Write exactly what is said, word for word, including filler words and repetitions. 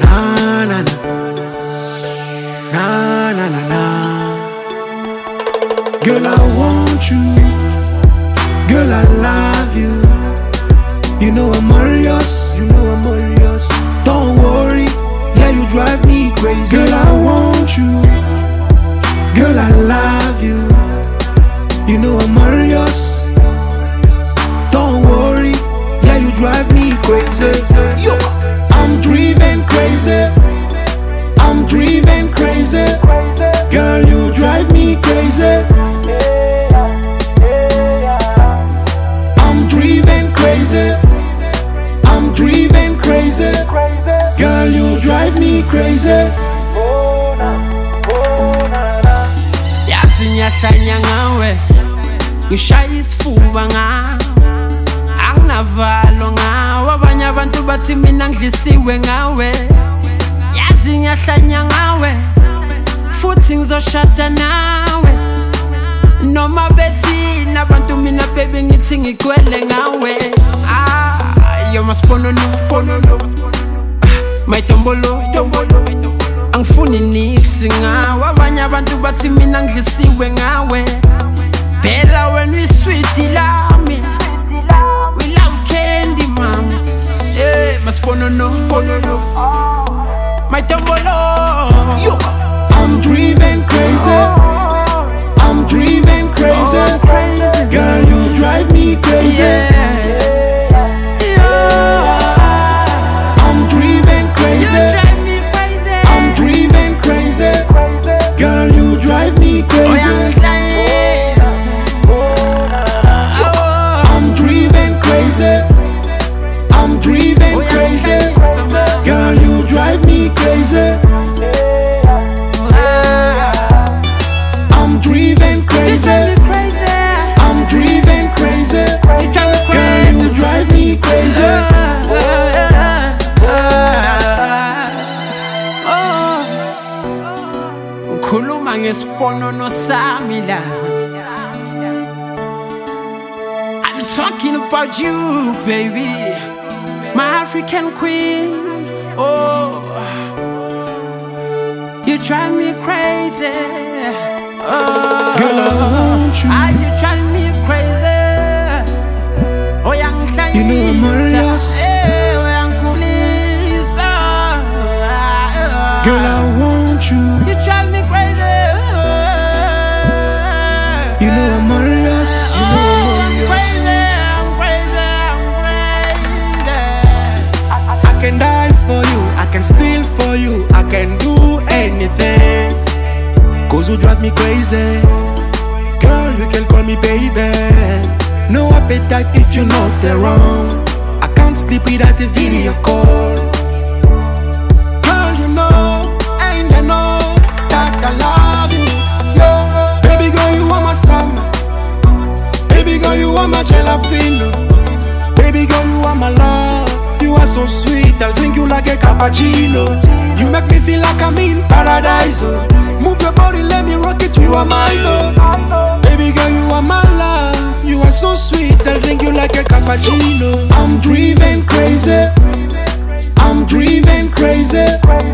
Na na na, na na na na. Girl, I want you. Girl, I love you. You know I'm all yours. You know I'm all yours. Don't worry, yeah, you drive me crazy. Girl, I want you. Girl, I love you. You know I'm all yours. Don't worry, yeah, you drive me crazy. Yo, I'm driven crazy. I'm driven crazy. Girl, you drive me crazy. I'm driven crazy. I'm driven crazy. Girl, you drive me crazy. Yazinya shanya ngawe, ngishayisifuba ngawe, anginavalo ngawe, abanye abantu bathi mina ngidlisiwe ngawe. Yazinya shanya ngawe, futhi ngizoshada nawe. Noma bethi nabantu mina baby ngithi ngigcwele ngawe. Ah, you're my sponono, sponono, my tombolo, tombolo. Angifuni niksi ngawe, abanye abantu bathi mina ngidlisiwe ngawe. Phela when we sweet lami, we love candy mama. Eh, my sponono, sponono, my tombolo. Yo, I'm driven crazy. I'm driven crazy. Oh, crazy. Girl, you drive me crazy. Yeah. Yeah. I'm driven crazy. You drive me crazy. I'm driven crazy. Girl, you drive me crazy. Oh, I'm driven crazy. I'm driven oh, crazy. Girl, you drive me crazy. I'm driven crazy. I'm driven crazy. Girl, you drive me crazy. Khuluma ngesponono sami la. I'm talking about you, baby, my African queen. Oh, you drive me crazy. Oh, Girl, I want you. Ah, you drive me crazy. Oh, young shine. You know I'm all yours. Eh, oh, young Kulisa. Girl, I want you. You drive me crazy. You know I'm all yours. You know Oh, I'm I'm all yours. crazy. I'm crazy. I'm crazy. I can die for you. I can steal for you. I can do anything. Cause you drive me crazy. Girl, you can call me baby. No appetite if you're not there wrong. I can't sleep without a video call. Girl, you know, and I know that I love you. Yeah. Baby girl, you are my summer. Baby girl, you are my jalapeno. Baby girl, you are my love. You are so sweet, I'll drink you like a cappuccino. You make me feel like I'm in paradise. Oh. Move your body, let me rock it, you are my love. Baby girl, you are my love. You are so sweet, I'll drink you like a cappuccino. I'm driven crazy. I'm driven crazy.